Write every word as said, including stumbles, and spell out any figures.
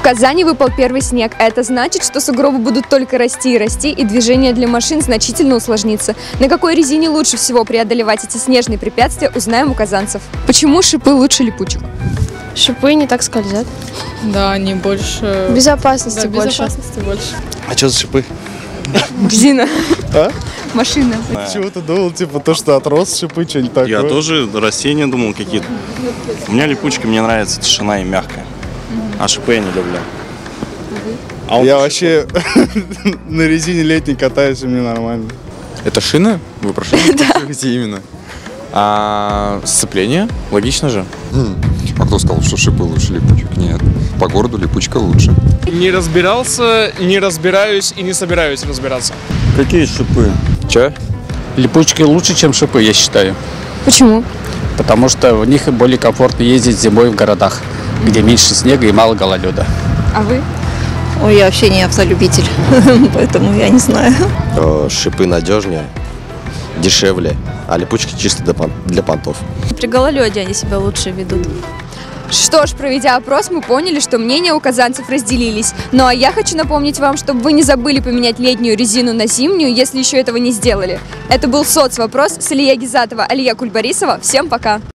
Казани выпал первый снег, а это значит, что сугробы будут только расти и расти, и движение для машин значительно усложнится. На какой резине лучше всего преодолевать эти снежные препятствия, узнаем у казанцев. Почему шипы лучше липучек? Шипы не так скользят. Да, они больше... Безопасности да, больше. Безопасности больше. А что за шипы? Резина. А? Машина. Чего-то думал, типа, то, что отрос шипы, что-нибудь такое. Я тоже растения думал какие-то. У меня липучка, мне нравится тишина и мягкая. А шипы я не люблю. А я вообще на резине летней катаюсь, и мне нормально. Это шина? Вы про шину? Да. Где именно? А сцепление? Логично же. А кто сказал, что шипы лучше липучек? Нет. По городу липучка лучше. Не разбирался, не разбираюсь и не собираюсь разбираться. Какие шипы? Че? Липучки лучше, чем шипы, я считаю. Почему? Потому что в них более комфортно ездить зимой в городах, где меньше снега и мало гололеда. А вы? Ой, я вообще не автолюбитель, поэтому я не знаю. Шипы надежнее, дешевле, а липучки чисто для понтов. При гололеде они себя лучше ведут. Что ж, проведя опрос, мы поняли, что мнения у казанцев разделились. Ну а я хочу напомнить вам, чтобы вы не забыли поменять летнюю резину на зимнюю, если еще этого не сделали. Это был соцвопрос с Алия Гизатова, Алия Кульбарисова. Всем пока!